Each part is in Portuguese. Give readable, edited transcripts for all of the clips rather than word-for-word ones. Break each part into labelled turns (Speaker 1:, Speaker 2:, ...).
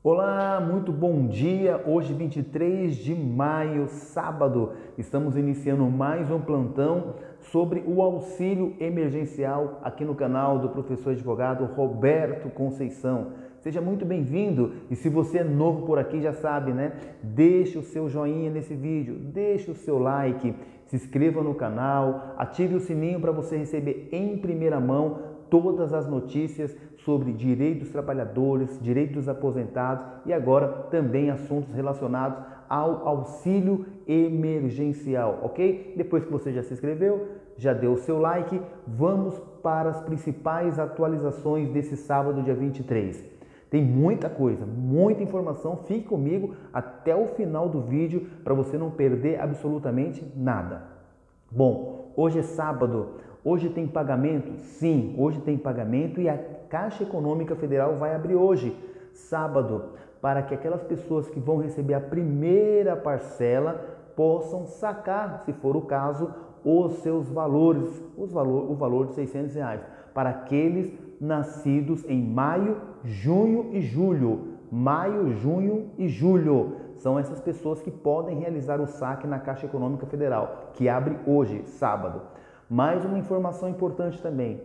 Speaker 1: Olá, muito bom dia. Hoje, 23 de maio, sábado, estamos iniciando mais um plantão sobre o auxílio emergencial aqui no canal do professor advogado Roberto Conceição. Seja muito bem-vindo e se você é novo por aqui já sabe, né? Deixe o seu joinha nesse vídeo, deixe o seu like, se inscreva no canal, ative o sininho para você receber em primeira mão todas as notícias sobre direitos dos trabalhadores, direitos dos aposentados e agora também assuntos relacionados ao auxílio emergencial, ok? Depois que você já se inscreveu, já deu o seu like, vamos para as principais atualizações desse sábado, dia 23. Tem muita coisa, muita informação, fique comigo até o final do vídeo para você não perder absolutamente nada. Bom, hoje é sábado. Hoje tem pagamento? Sim, hoje tem pagamento e a Caixa Econômica Federal vai abrir hoje, sábado, para que aquelas pessoas que vão receber a primeira parcela possam sacar, se for o caso, os seus valores, o valor de R$600, para aqueles nascidos em maio, junho e julho. Maio, junho e julho. São essas pessoas que podem realizar o saque na Caixa Econômica Federal, que abre hoje, sábado. Mais uma informação importante também,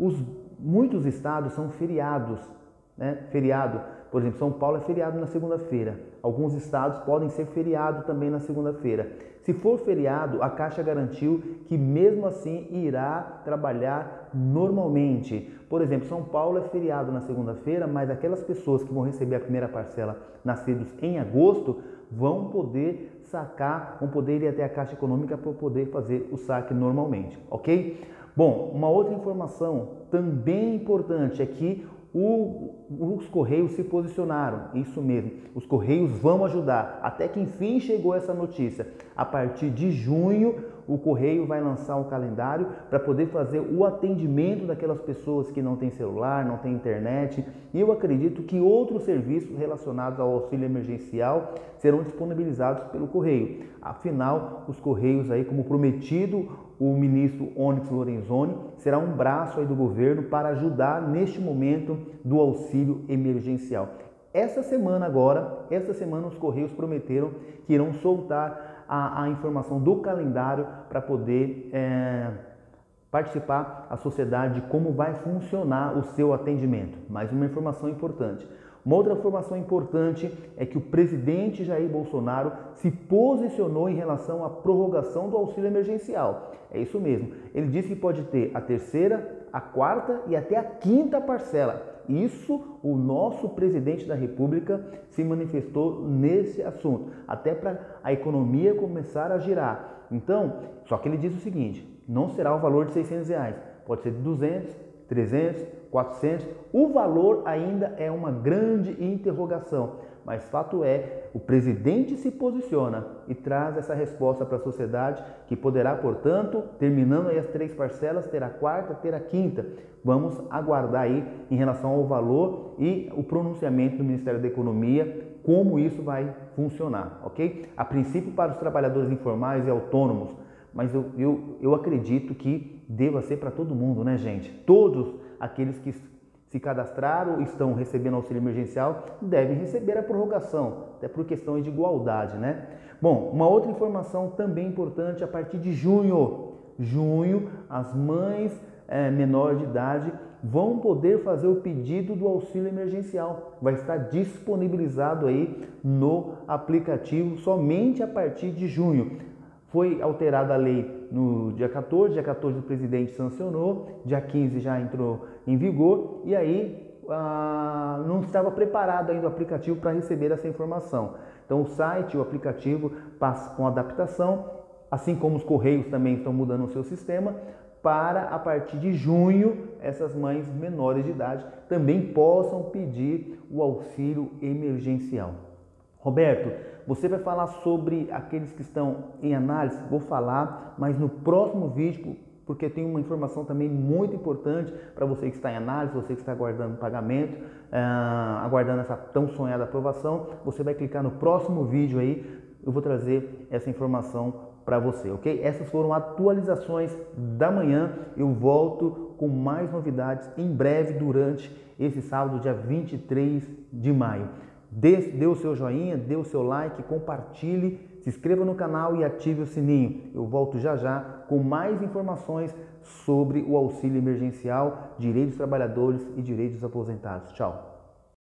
Speaker 1: muitos estados são feriados, né? Feriado, por exemplo, São Paulo é feriado na segunda-feira, alguns estados podem ser feriado também na segunda-feira. Se for feriado, a Caixa garantiu que mesmo assim irá trabalhar normalmente. Por exemplo, São Paulo é feriado na segunda-feira, mas aquelas pessoas que vão receber a primeira parcela nascidos em agosto vão poder sacar, vão poder ir até a Caixa Econômica para poder fazer o saque normalmente, ok? Bom, uma outra informação também importante é que os Correios se posicionaram, isso mesmo, os Correios vão ajudar, até que enfim chegou essa notícia. A partir de junho, o Correio vai lançar um calendário para poder fazer o atendimento daquelas pessoas que não têm celular, não têm internet, e eu acredito que outros serviços relacionados ao auxílio emergencial serão disponibilizados pelo Correio. Afinal, os Correios aí, como prometido, o ministro Onyx Lorenzoni será um braço aí do governo para ajudar neste momento do auxílio emergencial. Essa semana os Correios prometeram que irão soltar a informação do calendário para poder participar a sociedade de como vai funcionar o seu atendimento. Mais uma informação importante. Uma outra informação importante é que o presidente Jair Bolsonaro se posicionou em relação à prorrogação do auxílio emergencial. É isso mesmo. Ele disse que pode ter a terceira, a quarta e até a quinta parcela. Isso, o nosso presidente da República se manifestou nesse assunto, até para a economia começar a girar. Então, só que ele diz o seguinte, não será o valor de R$600, pode ser de 200, 300, 400, o valor ainda é uma grande interrogação, mas fato é, o presidente se posiciona e traz essa resposta para a sociedade que poderá, portanto, terminando aí as 3 parcelas, ter a quarta, ter a quinta. Vamos aguardar aí em relação ao valor e o pronunciamento do Ministério da Economia, como isso vai funcionar, ok? A princípio para os trabalhadores informais e autônomos, mas eu acredito que deva ser para todo mundo, né, gente? Todos aqueles que se cadastraram e estão recebendo auxílio emergencial devem receber a prorrogação, até por questões de igualdade, né? Bom, uma outra informação também importante, a partir de junho, as mães menores de idade vão poder fazer o pedido do auxílio emergencial. Vai estar disponibilizado aí no aplicativo somente a partir de junho. Foi alterada a lei no dia 14 o presidente sancionou, dia 15 já entrou em vigor e aí não estava preparado ainda o aplicativo para receber essa informação. Então o site, o aplicativo passa com adaptação, assim como os Correios também estão mudando o seu sistema, para a partir de junho essas mães menores de idade também possam pedir o auxílio emergencial. Roberto, você vai falar sobre aqueles que estão em análise? Vou falar, mas no próximo vídeo, porque tem uma informação também muito importante para você que está em análise, você que está aguardando pagamento, aguardando essa tão sonhada aprovação. Você vai clicar no próximo vídeo aí, eu vou trazer essa informação para você, ok? Essas foram atualizações da manhã. Eu volto com mais novidades em breve durante esse sábado, dia 23 de maio. Dê o seu joinha, dê o seu like, compartilhe, se inscreva no canal e ative o sininho. Eu volto já já com mais informações sobre o auxílio emergencial, direitos dos trabalhadores e direitos dos aposentados. Tchau!